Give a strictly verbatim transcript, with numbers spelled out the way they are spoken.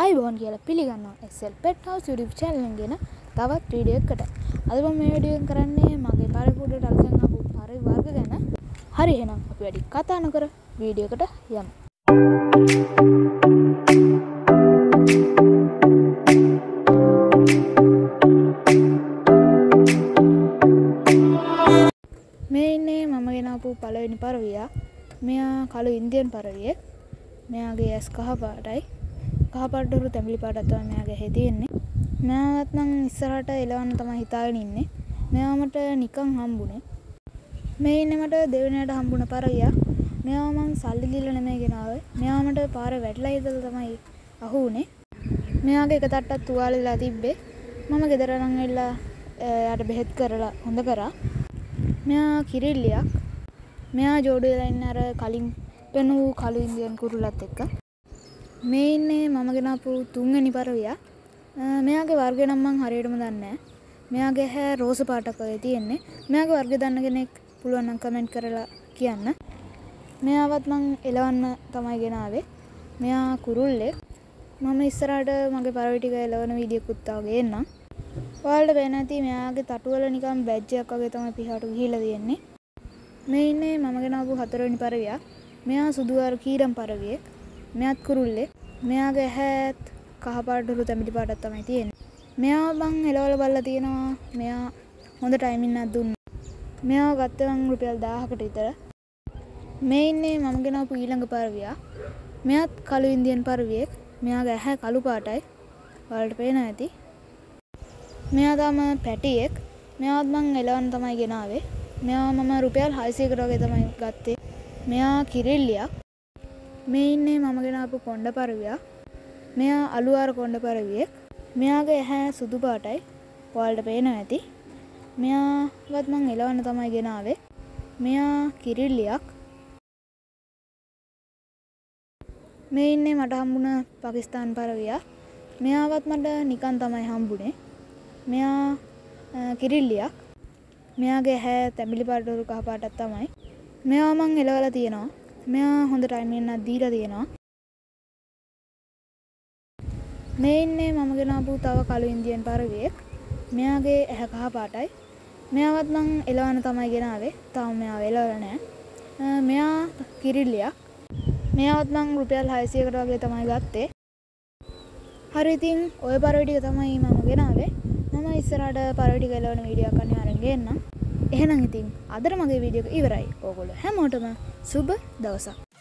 අයිබෝන් කියලා පිළිගන්නවා Excel Pet House YouTube channel එකෙන් ගෙන තවත් වීඩියෝ එකකට. අද මම මේ වීඩියෝ එක කරන්නේ මගේ පරිපූර්ණ අලුතෙන් ආපු පරි වර්ග ගැන. හරි එහෙනම් අපි වැඩි කතා නොකර වීඩියෝ එකට යමු. මේ ඉන්නේ මම ගෙන ආපු පළවෙනි පරවියා. මෙයා කළු ඉන්දියන් පරවියෙක්. මෙයාගේ ඇස් කහ පාටයි. කහ පාට උරු තැඹිලි පාටක් තමයි මෙයාගේ ඇහි තියෙන්නේ. මෙයාවත් නම් ඉස්සරහට එලවන්න තමයි හිතාගෙන ඉන්නේ. මෙයා මට නිකන් හම්බුනේ. මේ ඉන්නේ මට දෙවෙනියට හම්බුණ පරවියා. මෙයාව මං සල්ලි දීලා නෙමෙයි ගෙනාවේ. මෙයා මට පාරේ වැටලා ඉඳලා තමයි අහු වුනේ. මෙයාගේ එක තට්ටක් තුවාල වෙලා තිබ්බේ. මම ගෙදර අරන් ඇවිල්ලා යාට බෙහෙත් කරලා හොඳ කරා. මෙයා කිරිල්ලියක්. මෙයා ජෝඩු වෙලා ඉන්නේ අර කලින් පෙනු කළු ඉන්දියන් කුරුල්ලත් එක්ක. මේ ඉන්නේ මම ගෙනාපු තුන්වෙනි පරවියා. මෙයාගේ වර්ගය නම් මං හරියටම දන්නේ නැහැ. මෙයාගේ ඇහැ රෝස පාටක් වගේ තියෙන්නේ. මෙයාගේ වර්ගය දන්න කෙනෙක් පුළුවන් නම් කමෙන්ට් කරලා කියන්න. මෙයාවත් මං එලවන්න තමයි ගෙනාවේ. මෙයා කුරුල්ලෙක්. මම ඉස්සරහට මගේ පරවි ටික එලවන වීඩියෝකුත් ආව ගේන්නම්. ඔයාලට පේන ඇති මෙයාගේ තටුවල නිකන් බැජ් එකක් වගේ තමයි පිටාට ගිහිලා තියෙන්නේ. මේ ඉන්නේ මම ගෙනාපු හතරවෙනි පරවියා. මෙයා සුදු අර කීරම් පරවියෙක්. මෙයාත් කුරුල්ලෙක්. මෙයාගේ ඇහත් කහ පාට උරු තැඹිලි පාටක් තමයි තියෙන්නේ. මෙයා මං එලවල බලලා තියෙනවා. මෙයා හොඳ ටයිමින් එකක් දුන්නා. මෙයාව ගත්තේ මං රුපියල් දහයකට විතර. මේ ඉන්නේ මම ගෙනාපු ඊළඟ පරවියා. මෙයාත් කළු ඉන්දියන් පරවියෙක්. මෙයාගේ ඇහැ කළු පාටයි. ඔයාලට පේනවා ඇති. මෙයා තමයි පැටියෙක්. මෙයාවත් මං එලවන්න තමයි ගෙනාවේ. මෙයා මම රුපියල් හයසීයකට වගේ තමයි ගත්තේ. මෙයා කිරිල්ලියක්. මේ ඉන්නේ මම ගෙනාපු කොණ්ඩ පරවියා. මෙයා අලුආර කොණ්ඩ පරවියෙක්. මෙයාගේ ඇහැ සුදු පාටයි. ඔයාලට පේනවා ඇති. මෙයාවත් මං එලවන්න තමයි ගෙනාවේ. මෙයා කිරිල්ලියක්. මේ ඉන්නේ මට හම්බුණ පාකිස්තාන් පරවියා. මෙයාවත් මට නිකන් තමයි හම්බුනේ. මෙයා කිරිල්ලියක්. මෙයාගේ ඇහැ තැඹිලි පාට උරු කහ පාටක් තමයි. මෙයා මං එලවලා තියෙනවා. මෙයා හොඳ ටයිමින් එකක් දීලා තියෙනවා. මේ ඉන්නේ මම ගෙනාපු තව කළු ඉන්දියන් පරවියෙක්. මෙයාගේ ඇහැ කහ පාටයි. මෙයාවත් මං එලවන්න තමයි ගෙනාවේ. තාම මෙයාව එලවලා නැහැ. මෙයා කිරිල්ලියක්. මෙයාවත් මං රුපියල් හයසීයකට වගේ තමයි ගත්තේ. හරි ඉතින් ඔය පරවි ටික තමයි මම ගෙනාවේ. මම ඉස්සරහට පරවි ටික එලවන වීඩියෝ එකක් අරන් ගේන්නම්. එහෙනම් ඉතින් අදට මගේ වීඩියෝ එක ඉවරයි. ඕගොල්ලෝ හැමෝටම සුබ දවසක්.